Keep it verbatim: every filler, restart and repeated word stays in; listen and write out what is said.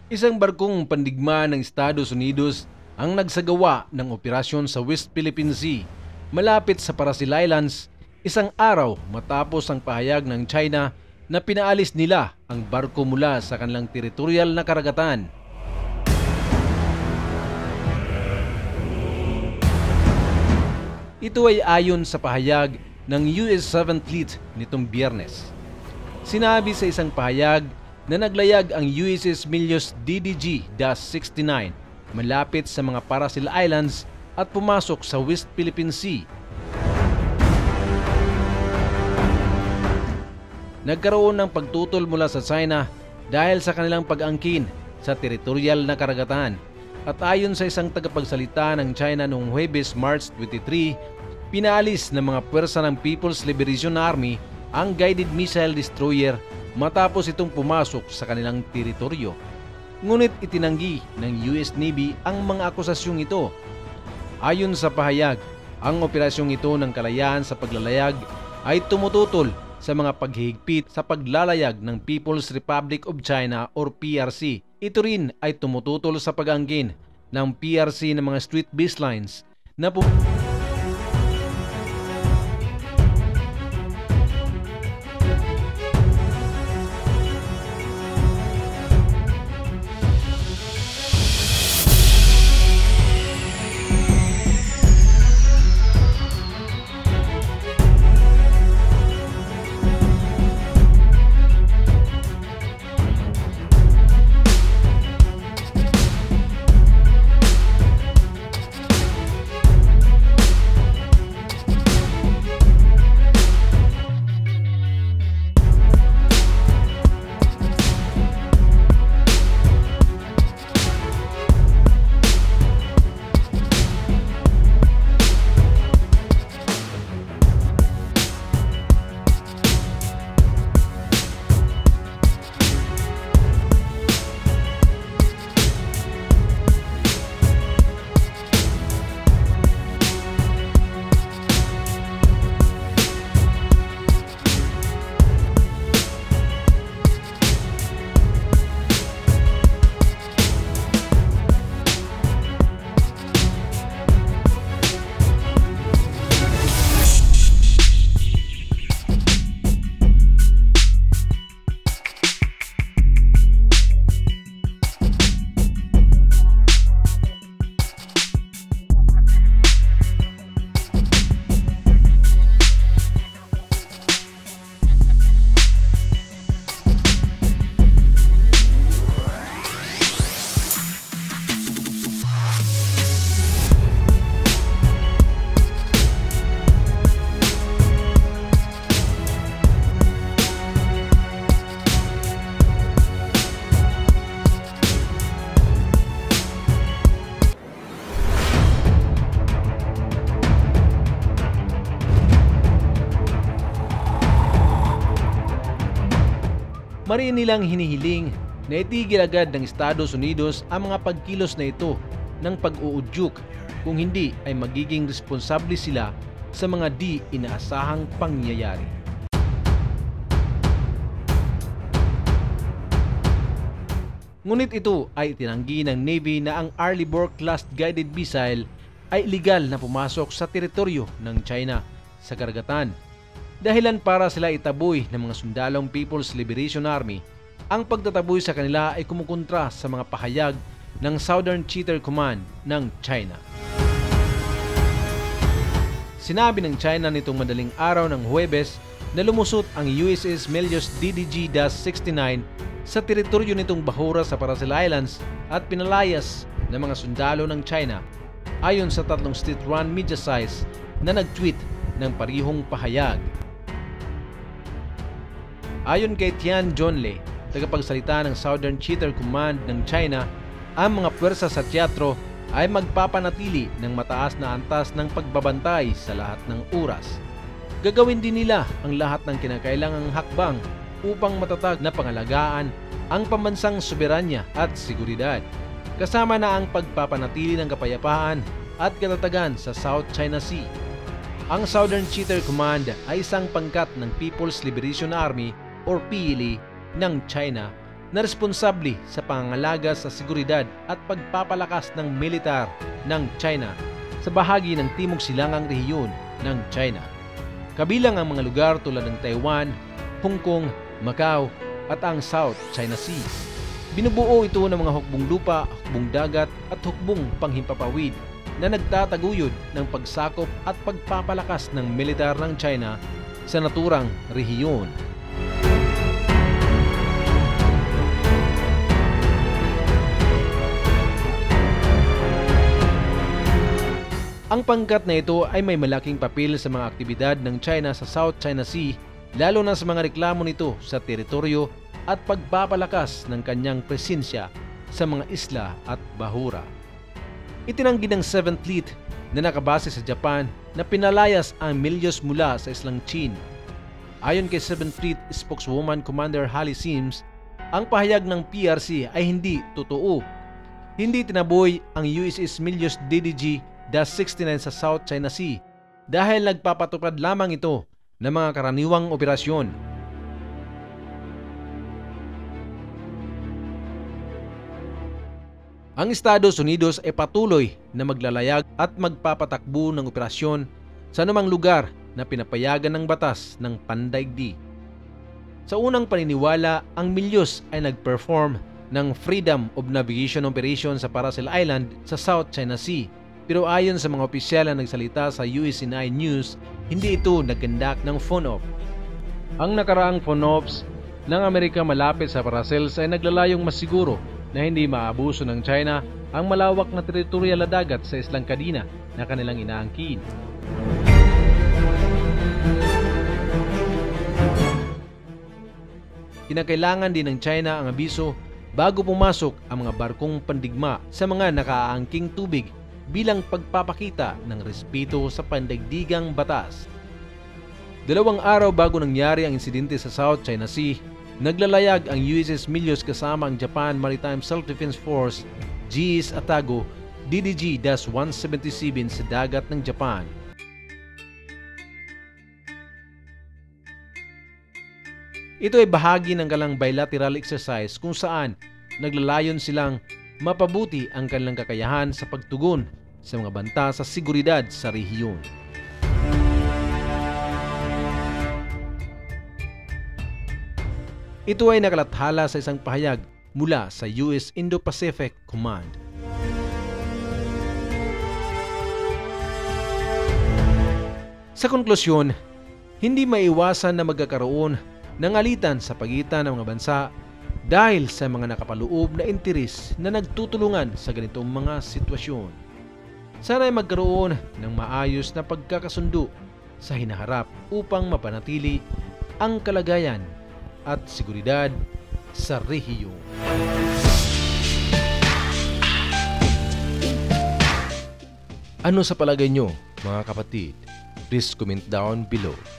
Isang barkong pandigma ng Estados Unidos ang nagsagawa ng operasyon sa West Philippine Sea malapit sa Parasil Islands isang araw matapos ang pahayag ng China na pinaalis nila ang barko mula sa kanilang teritorial na karagatan. Ito ay ayon sa pahayag ng U S seventh Fleet nitong Biyernes. Sinabi sa isang pahayag na naglayag ang U S S Milius D D G sixty-nine malapit sa mga Parasil Islands at pumasok sa West Philippine Sea. Nagkaroon ng pagtutol mula sa China dahil sa kanilang pag-angkin sa teritorial na karagatan. At ayon sa isang tagapagsalita ng China noong Huwebes, March twenty-three, pinaalis ng mga pwersa ng People's Liberation Army ang guided missile destroyer matapos itong pumasok sa kanilang teritoryo. Ngunit itinanggi ng U S Navy ang mga akusasyong ito. Ayon sa pahayag, ang operasyong ito ng kalayaan sa paglalayag ay tumututol sa mga paghihigpit sa paglalayag ng People's Republic of China or P R C. Ito rin ay tumututol sa pag-angkin ng P R C ng mga street baselines na pu- Mariin nilang hinihiling na itigil agad ng Estados Unidos ang mga pagkilos na ito ng pag-uudyok, kung hindi ay magiging responsable sila sa mga di inaasahang pangyayari. Ngunit ito ay itinanggi ng Navy na ang Arleigh-Burke-class guided missile ay illegal na pumasok sa teritoryo ng China sa karagatan. Dahilan para sila itaboy ng mga sundalong People's Liberation Army, ang pagtataboy sa kanila ay kumukontra sa mga pahayag ng Southern Cheater Command ng China. Sinabi ng China nitong madaling araw ng Huwebes na lumusot ang U S S Milius D D G sixty-nine sa teritoryo nitong bahura sa Parasil Islands at pinalayas ng mga sundalo ng China, ayon sa tatlong state-run media sites na nag-tweet ng parihong pahayag. Ayon kay Tian Zhongle, tagapagsalita ng Southern Cheater Command ng China, ang mga pwersa sa teatro ay magpapanatili ng mataas na antas ng pagbabantay sa lahat ng oras. Gagawin din nila ang lahat ng kinakailangang hakbang upang matatag na pangalagaan ang pambansang soberanya at seguridad, kasama na ang pagpapanatili ng kapayapaan at katatagan sa South China Sea. Ang Southern Cheater Command ay isang pangkat ng People's Liberation Army or P L A ng China na responsable sa pangangalaga sa seguridad at pagpapalakas ng militar ng China sa bahagi ng timog silangang rehiyon ng China. Kabilang ang mga lugar tulad ng Taiwan, Hong Kong, Macau at ang South China Sea. Binubuo ito ng mga hukbong lupa, hukbong dagat at hukbong panghimpapawid na nagtataguyod ng pagsakop at pagpapalakas ng militar ng China sa naturang rehiyon. Ang pangkat na ito ay may malaking papel sa mga aktibidad ng China sa South China Sea, lalo na sa mga reklamo nito sa teritoryo at pagpapalakas ng kanyang presensya sa mga isla at bahura. Itinanggi ng seventh Fleet na nakabase sa Japan na pinalayas ang milyos mula sa islang Qin. Ayon kay seventh Fleet spokeswoman Commander Hallie Sims, ang pahayag ng P R C ay hindi totoo. Hindi tinaboy ang U S S Milyos D D G sixty-nine sa South China Sea dahil nagpapatupad lamang ito ng mga karaniwang operasyon. Ang Estados Unidos ay patuloy na maglalayag at magpapatakbo ng operasyon sa anumang lugar na pinapayagan ng batas ng pandaigdig. Sa unang paniniwala, ang milyos ay nag-perform ng Freedom of Navigation Operation sa Paracel Island sa South China Sea. Pero ayon sa mga opisyal na nagsalita sa U S N I News, hindi ito naggandak ng phone-off. Ang nakaraang phone-offs ng Amerika malapit sa Paracels ay naglalayong masiguro na hindi maabuso ng China ang malawak na teritorial na dagat sa islang Kadina na kanilang inaangkin. Kinakailangan din ng China ang abiso bago pumasok ang mga barkong pandigma sa mga nakaangking tubig bilang pagpapakita ng respeto sa pandaigdigang batas. Dalawang araw bago nangyari ang insidente sa South China Sea, naglalayag ang U S S Milyos kasama ang Japan Maritime Self-Defense Force G S Atago D D G one seventy-seven sa dagat ng Japan. Ito ay bahagi ng kanilang bilateral exercise kung saan naglalayon silang mapabuti ang kanilang kakayahan sa pagtugon sa mga banta sa seguridad sa rehiyon. Ito ay nakalathala sa isang pahayag mula sa U S Indo-Pacific Command. Sa konklusyon, hindi maiwasan na magkakaroon ng alitan sa pagitan ng mga bansa dahil sa mga nakapaloob na interes na nagtutulungan sa ganitong mga sitwasyon. Sana ay magkaroon ng maayos na pagkakasundo sa hinaharap upang mapanatili ang kalagayan at seguridad sa rehiyon. Ano sa palagay nyo, mga kapatid? Please comment down below.